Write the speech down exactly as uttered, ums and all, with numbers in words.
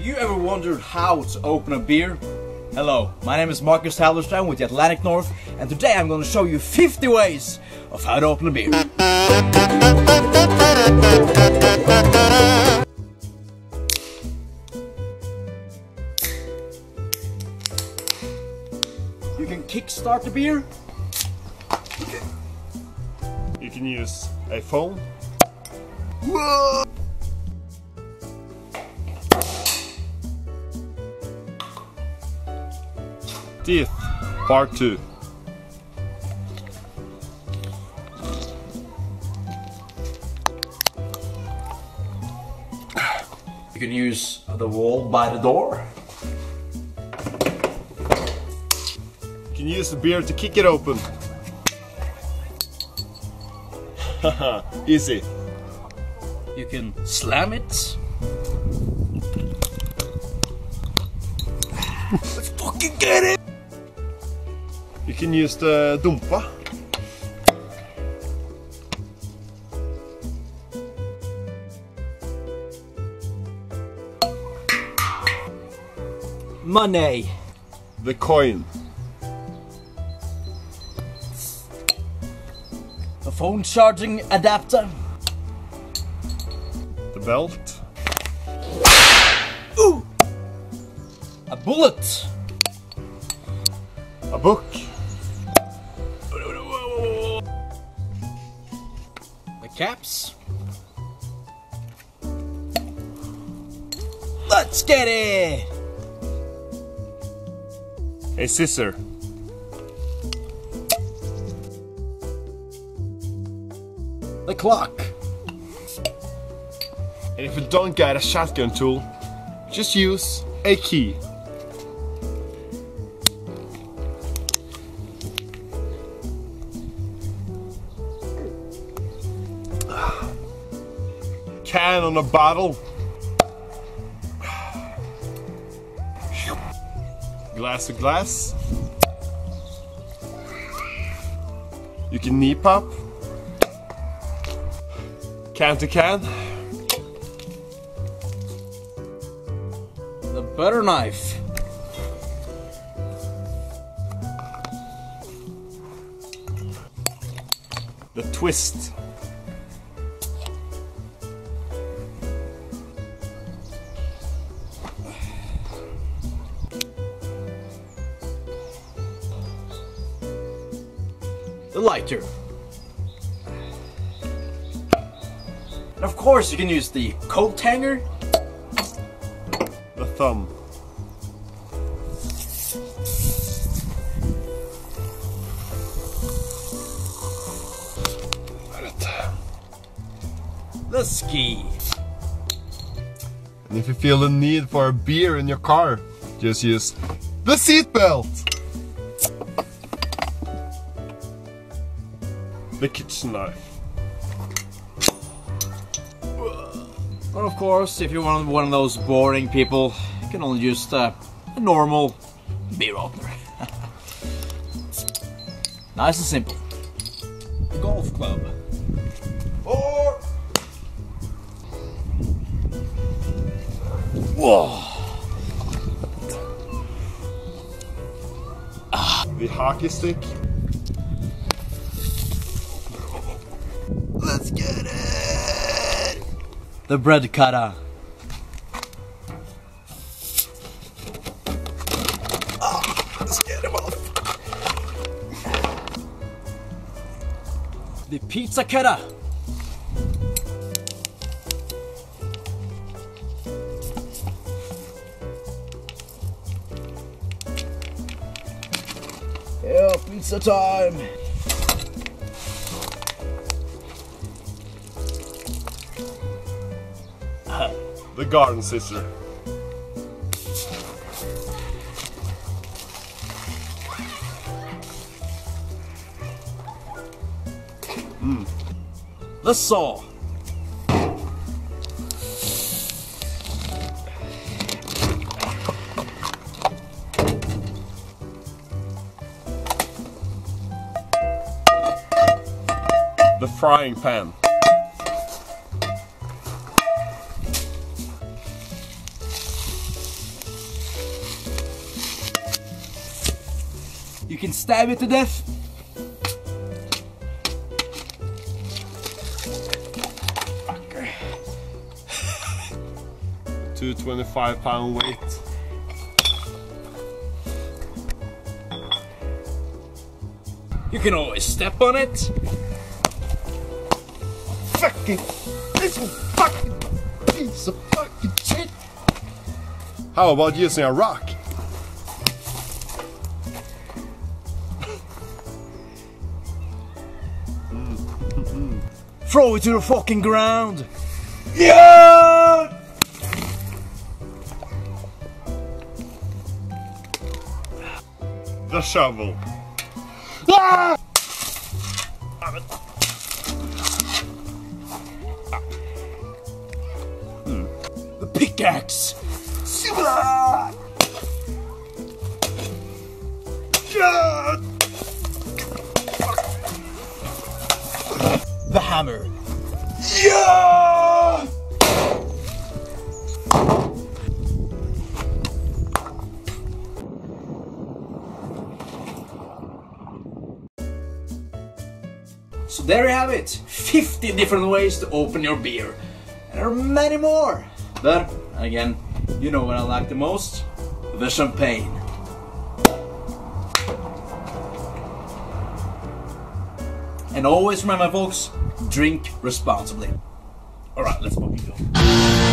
you ever wondered how to open a beer? Hello, my name is Marcus Halberstram with the Atlantic North, and today I'm going to show you fifty ways of how to open a beer. You can kickstart the beer. You can use a phone. Whoa. Teeth, part two. You can use the wall by the door. You can use the beer to kick it open. Haha, easy. You can slam it. Let's fucking get it! You can use the dumpa. Money. The coin. A phone charging adapter. The belt. Ooh! A bullet. A book. The caps. Let's get it! A scissor. The clock. And if you don't get a shotgun tool, just use a key. Can on a bottle. Glass to glass. You can knee pop. Can to can. The butter knife. The twist. The lighter. And of course you can use the coat hanger. The thumb. The ski. And if you feel the need for a beer in your car, just use the seatbelt. The kitchen knife. And of course, if you're one of, one of those boring people, you can only use uh, a normal beer opener. Nice and simple. The golf club. Or... Whoa! The hockey stick. Let's get it! The bread cutter. Oh, let's get him off. The pizza cutter. Yeah, pizza time. The garden scissor. Mm. The saw. The frying pan. You can stab it to death. Okay. two twenty-five pound weight. You can always step on it. Fucking, this fucking piece of fucking shit. How about using a rock? Throw it to the fucking ground. Yeah! The shovel. Ah! Hmm. The pickaxe. God! The hammer. Yeah! So there you have it, fifty different ways to open your beer. And there are many more. But again, you know what I like the most? The champagne. And always remember folks, drink responsibly. Alright, let's fucking go.